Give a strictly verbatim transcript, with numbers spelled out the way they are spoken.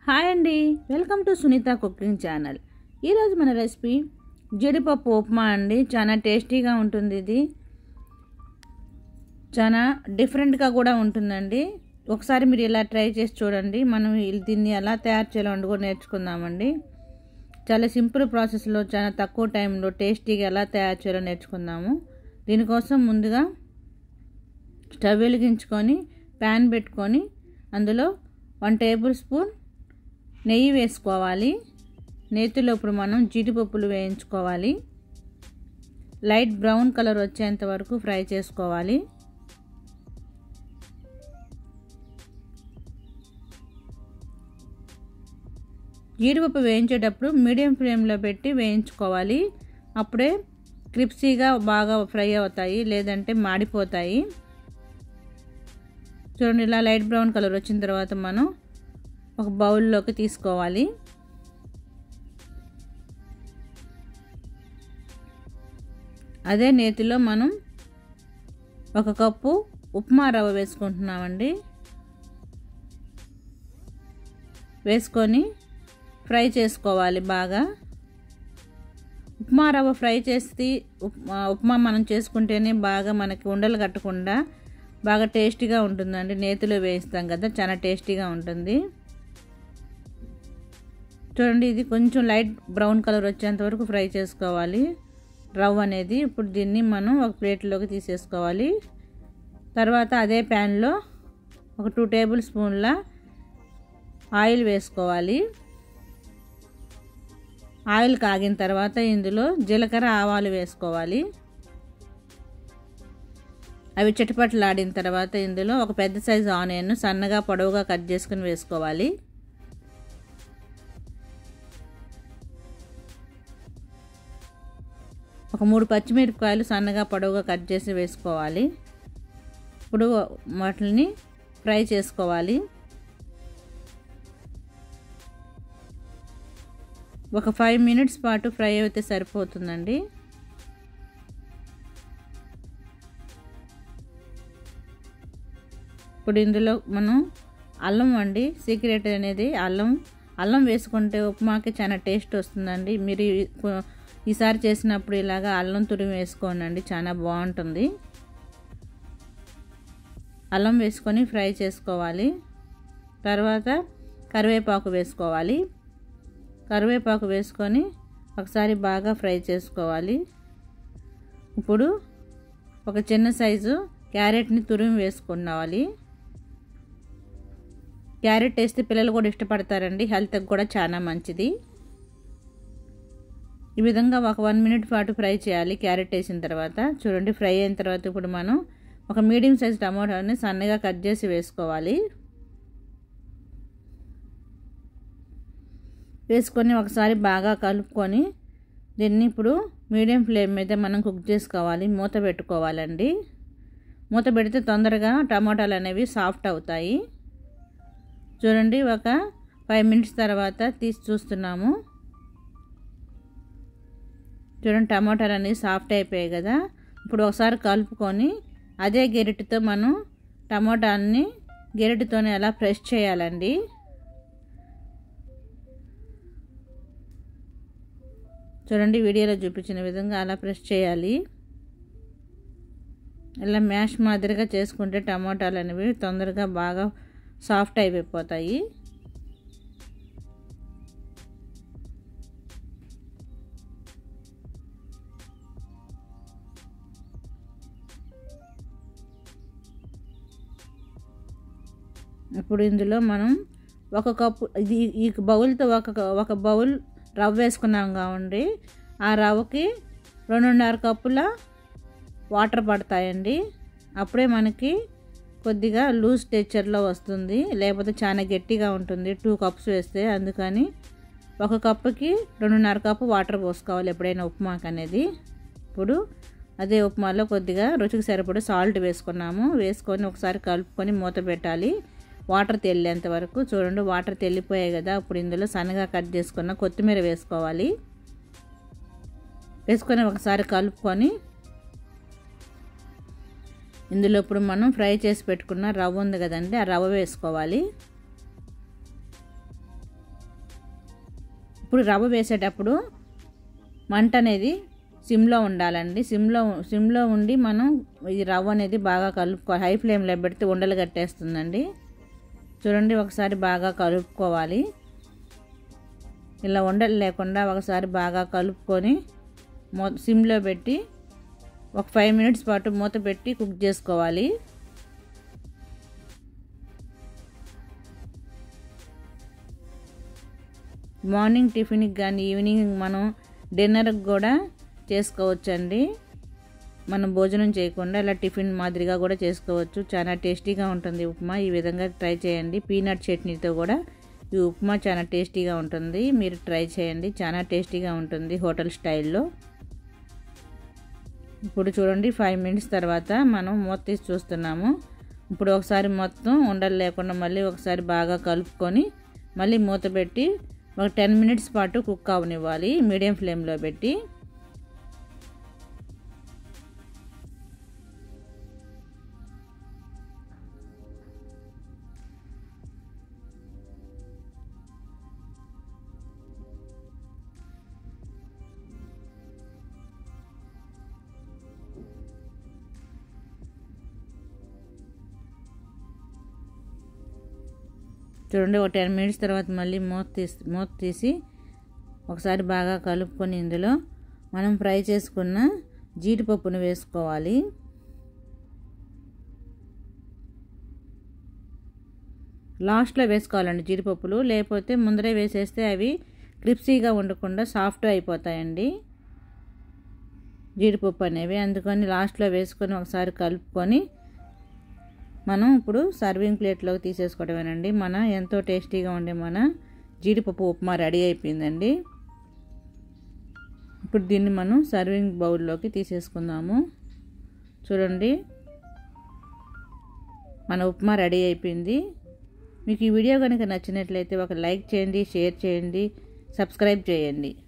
Hi అండి, welcome to Sunitha cooking channel. ఈరోజు మన రెసిపీ జీడిపప్పు ఉప్మా అండి. చాలా టేస్టీగా ఉంటుంది. ఇది చాలా డిఫరెంట్గా కూడా ఉంటుందండి. ఒకసారి మీరు ఇలా ట్రై చేసి చూడండి. మనం దీన్ని ఎలా తయారు చేయాలో కూడా నేర్చుకుందామండి. చాలా సింపుల్ ప్రాసెస్లో చాలా తక్కువ టైంలో టేస్టీగా ఎలా తయారు చేయాలో నేర్చుకుందాము. దీనికోసం ముందుగా స్టవ్ వెలిగించుకొని ప్యాన్ పెట్టుకొని అందులో వన్ టేబుల్ స్పూన్ నెయ్యి వేసుకోవాలి. నేతిలో ఇప్పుడు మనం జీడిపప్పులు వేయించుకోవాలి. లైట్ బ్రౌన్ కలర్ వచ్చేంత వరకు ఫ్రై చేసుకోవాలి. జీడిపప్పు వేయించేటప్పుడు మీడియం ఫ్లేమ్లో పెట్టి వేయించుకోవాలి. అప్పుడే క్రిప్సీగా బాగా ఫ్రై అవుతాయి, లేదంటే మాడిపోతాయి. చూడండి, ఇలా లైట్ బ్రౌన్ కలర్ వచ్చిన తర్వాత మనం ఒక బౌల్లోకి తీసుకోవాలి. అదే నేతిలో మనం ఒక కప్పు ఉప్మా రవ్వ వేసుకుంటున్నామండి. వేసుకొని ఫ్రై చేసుకోవాలి బాగా. ఉప్మా రవ్వ ఫ్రై చేసి ఉప్మా మనం చేసుకుంటేనే బాగా మనకి ఉండలు కట్టకుండా బాగా టేస్టీగా ఉంటుందండి. నేతిలో వేస్తాం కదా, చాలా టేస్టీగా ఉంటుంది. చూడండి, ఇది కొంచెం లైట్ బ్రౌన్ కలర్ వచ్చేంత వరకు ఫ్రై చేసుకోవాలి రవ్వ అనేది. ఇప్పుడు దీన్ని మనం ఒక ప్లేట్లోకి తీసేసుకోవాలి. తర్వాత అదే ప్యాన్లో ఒక టూ టేబుల్ స్పూన్ల ఆయిల్ వేసుకోవాలి. ఆయిల్ కాగిన తర్వాత ఇందులో జీలకర్ర ఆవాలు వేసుకోవాలి. అవి చిటపటలాడిన తర్వాత ఇందులో ఒక పెద్ద సైజు ఆనియన్ సన్నగా పొడవుగా కట్ చేసుకుని వేసుకోవాలి. ఒక మూడు పచ్చిమిరపకాయలు సన్నగా పొడవుగా కట్ చేసి వేసుకోవాలి. ఇప్పుడు వాటిని ఫ్రై చేసుకోవాలి. ఒక ఫైవ్ మినిట్స్ పాటు ఫ్రై అయితే సరిపోతుందండి. ఇప్పుడు ఇందులో మనం అల్లం అండి, సీక్రెట్ అనేది అల్లం. అల్లం వేసుకుంటే ఉప్మాకి చాలా టేస్ట్ వస్తుందండి. మీరు ఈసారి చేసినప్పుడు ఇలాగా అల్లం తురిమి వేసుకోండి, చాలా బాగుంటుంది. అల్లం వేసుకొని ఫ్రై చేసుకోవాలి. తర్వాత కరివేపాకు వేసుకోవాలి. కరివేపాకు వేసుకొని ఒకసారి బాగా ఫ్రై చేసుకోవాలి. ఇప్పుడు ఒక చిన్న సైజు క్యారెట్ని తురిమి వేసుకోవాలి. క్యారెట్ వేస్తే పిల్లలు కూడా ఇష్టపడతారండి, హెల్త్కి కూడా చాలా మంచిది. ఈ విధంగా ఒక వన్ మినిట్ పాటు ఫ్రై చేయాలి. క్యారెట్ వేసిన తర్వాత చూడండి, ఫ్రై అయిన తర్వాత ఇప్పుడు మనం ఒక మీడియం సైజ్ టమాటాని సన్నగా కట్ చేసి వేసుకోవాలి. వేసుకొని ఒకసారి బాగా కలుపుకొని దీన్ని ఇప్పుడు మీడియం ఫ్లేమ్ మీద మనం కుక్ చేసుకోవాలి. మూత పెట్టుకోవాలండి. మూత పెడితే తొందరగా టమాటాలు అనేవి సాఫ్ట్ అవుతాయి. చూడండి, ఒక ఫైవ్ మినిట్స్ తర్వాత తీసి చూస్తున్నాము. చూడండి, టమాటాలు అనేవి సాఫ్ట్ అయిపోయాయి కదా. ఇప్పుడు ఒకసారి కలుపుకొని అదే గెరిటితో మనం టమాటాలని గెరిటితోనే ఎలా ప్రెస్ చేయాలండి. చూడండి, వీడియోలో చూపించిన విధంగా అలా ప్రెస్ చేయాలి. ఇలా మ్యాష్ మాదిరిగా చేసుకుంటే టమాటాలు అనేవి తొందరగా బాగా సాఫ్ట్ అయిపోతాయి. ఇప్పుడు ఇందులో మనం ఒక కప్పు ఇది ఈ బౌల్తో ఒక ఒక బౌల్ రవ్వ వేసుకున్నాం కావండి. ఆ రవ్వకి రెండున్నర కప్పుల వాటర్ పడతాయండి. అప్పుడే మనకి కొద్దిగా లూజ్ టెక్స్చర్లో వస్తుంది, లేకపోతే చాలా గట్టిగా ఉంటుంది టూ కప్స్ వేస్తే. అందుకని ఒక కప్పుకి రెండున్నర కప్పు వాటర్ పోసుకోవాలి ఎప్పుడైనా ఉప్మాకి అనేది. ఇప్పుడు అదే ఉప్మాలో కొద్దిగా రుచికి సరిపడే సాల్ట్ వేసుకున్నాము. వేసుకొని ఒకసారి కలుపుకొని మూత పెట్టాలి వాటర్ తెల్లేంత వరకు. చూడండి, వాటర్ తెల్లిపోయాయి కదా. ఇప్పుడు ఇందులో సన్నగా కట్ చేసుకున్న కొత్తిమీర వేసుకోవాలి. వేసుకొని ఒకసారి కలుపుకొని ఇందులో ఇప్పుడు మనం ఫ్రై చేసి పెట్టుకున్న రవ్వ ఉంది కదండి, ఆ రవ్వ వేసుకోవాలి. ఇప్పుడు రవ్వ వేసేటప్పుడు మంట అనేది సిమ్లో ఉండాలండి. సిమ్లో సిమ్లో ఉండి మనం ఈ రవ్వ అనేది బాగా కలుపుకో. హై ఫ్లేమ్లో పెడితే ఉండలు కట్టేస్తుందండి. చూడండి, ఒకసారి బాగా కలుపుకోవాలి. ఇలా ఉండలు లేకుండా ఒకసారి బాగా కలుపుకొని మూ సిమ్లో పెట్టి ఒక ఫైవ్ మినిట్స్ పాటు మూత పెట్టి కుక్ చేసుకోవాలి. మార్నింగ్ టిఫిన్కి కానీ ఈవినింగ్ మనం డిన్నర్కి కూడా చేసుకోవచ్చండి. మనం భోజనం చేయకుండా ఇలా టిఫిన్ మాదిరిగా కూడా చేసుకోవచ్చు. చాలా టేస్టీగా ఉంటుంది ఉప్మా. ఈ విధంగా ట్రై చేయండి. పీనట్ చట్నీతో కూడా ఈ ఉప్మా చాలా టేస్టీగా ఉంటుంది. మీరు ట్రై చేయండి, చాలా టేస్టీగా ఉంటుంది హోటల్ స్టైల్లో. ఇప్పుడు చూడండి, ఫైవ్ మినిట్స్ తర్వాత మనం మూత తీసి చూస్తున్నాము. ఇప్పుడు ఒకసారి మొత్తం ఉండలు లేకుండా మళ్ళీ ఒకసారి బాగా కలుపుకొని మళ్ళీ మూత పెట్టి ఒక టెన్ మినిట్స్ పాటు కుక్ అవనివ్వాలి మీడియం ఫ్లేమ్లో పెట్టి. చూడండి, ఒక టెన్ మినిట్స్ తర్వాత మళ్ళీ మూత తీసి మూత తీసి ఒకసారి బాగా కలుపుకొని ఇందులో మనం ఫ్రై చేసుకున్న జీడిపప్పును వేసుకోవాలి. లాస్ట్లో వేసుకోవాలండి జీడిపప్పులు, లేకపోతే ముందరే వేసేస్తే అవి క్రిప్సీగా ఉండకుండా సాఫ్ట్ అయిపోతాయండి జీడిపప్పు అనేవి. అందుకని లాస్ట్లో వేసుకొని ఒకసారి కలుపుకొని మనం ఇప్పుడు సర్వింగ్ ప్లేట్లోకి తీసేసుకోవడమేనండి. మన ఎంతో టేస్టీగా ఉండే మన జీడిపప్పు ఉప్మా రెడీ అయిపోయిందండి. ఇప్పుడు దీన్ని మనం సర్వింగ్ బౌల్లోకి తీసేసుకుందాము. చూడండి, మన ఉప్మా రెడీ అయిపోయింది. మీకు ఈ వీడియో కనుక నచ్చినట్లయితే ఒక లైక్ చేయండి, షేర్ చేయండి, సబ్స్క్రైబ్ చేయండి.